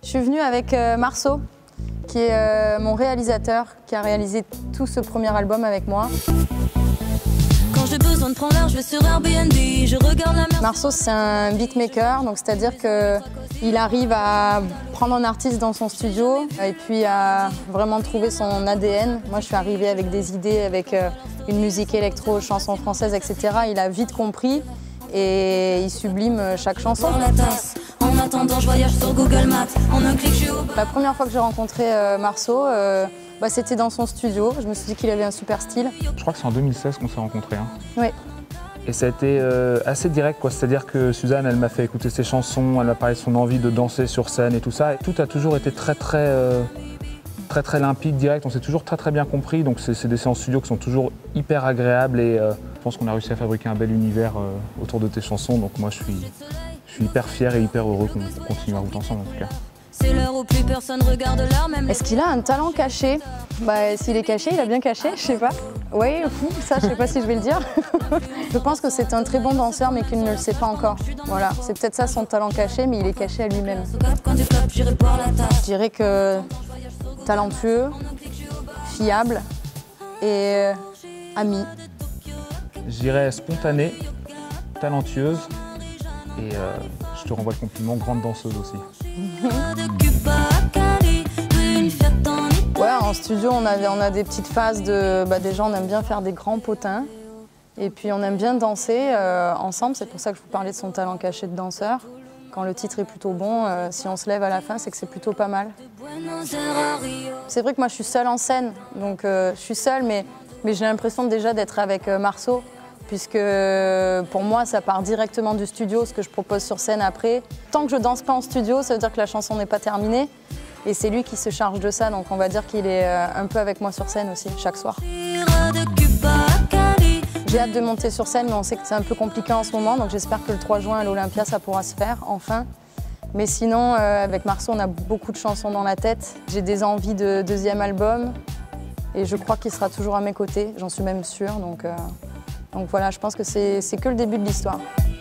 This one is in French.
Je suis venue avec Marceau, qui est mon réalisateur, qui a réalisé tout ce premier album avec moi. Quand j'ai besoin de prendre l'air, je vais sur Airbnb, je regarde la mer. Marceau, c'est un beatmaker, donc c'est-à-dire qu'il arrive à prendre un artiste dans son studio et puis à vraiment trouver son ADN. Moi, je suis arrivée avec des idées, avec une musique électro, chansons françaises, etc. Il a vite compris et il sublime chaque chanson. En attendant, je voyage sur Google Maps. En un clic, je suis au... La première fois que j'ai rencontré Marceau, c'était dans son studio. Je me suis dit qu'il avait un super style. Je crois que c'est en 2016 qu'on s'est rencontrés. Hein. Oui. Et ça a été assez direct, quoi. C'est-à-dire que Suzanne, elle m'a fait écouter ses chansons, elle m'a parlé de son envie de danser sur scène et tout ça. Et tout a toujours été très limpide, direct. On s'est toujours très bien compris. Donc c'est des séances studio qui sont toujours hyper agréables et je pense qu'on a réussi à fabriquer un bel univers autour de tes chansons. Donc moi, je suis hyper fier et hyper heureux qu'on continue à route ensemble en tout cas. C'est l'heure où plus personne regarde l'heure, même... Est-ce qu'il a un talent caché? S'il est caché, il a bien caché, je sais pas. Oui, ça, je sais pas si je vais le dire. Je pense que c'est un très bon danseur, mais qu'il ne le sait pas encore. Voilà, c'est peut-être ça son talent caché, mais il est caché à lui-même. Je dirais que talentueux, fiable et ami. Je dirais spontanée, talentueuse et je te renvoie le compliment, grande danseuse aussi. Ouais, en studio, on a des petites phases de... déjà, on aime bien faire des grands potins. Et puis, on aime bien danser ensemble. C'est pour ça que je vous parlais de son talent caché de danseur. Quand le titre est plutôt bon, si on se lève à la fin, c'est que c'est plutôt pas mal. C'est vrai que moi, je suis seule en scène. Donc, je suis seule, mais j'ai l'impression déjà d'être avec Marceau. Puisque pour moi, ça part directement du studio, ce que je propose sur scène après. Tant que je danse pas en studio, ça veut dire que la chanson n'est pas terminée. Et c'est lui qui se charge de ça, donc on va dire qu'il est un peu avec moi sur scène aussi, chaque soir. J'ai hâte de monter sur scène, mais on sait que c'est un peu compliqué en ce moment, donc j'espère que le 3 juin à l'Olympia, ça pourra se faire, enfin. Mais sinon, avec Marceau, on a beaucoup de chansons dans la tête. J'ai des envies de deuxième album, et je crois qu'il sera toujours à mes côtés, j'en suis même sûre. Donc voilà, je pense que c'est que le début de l'histoire.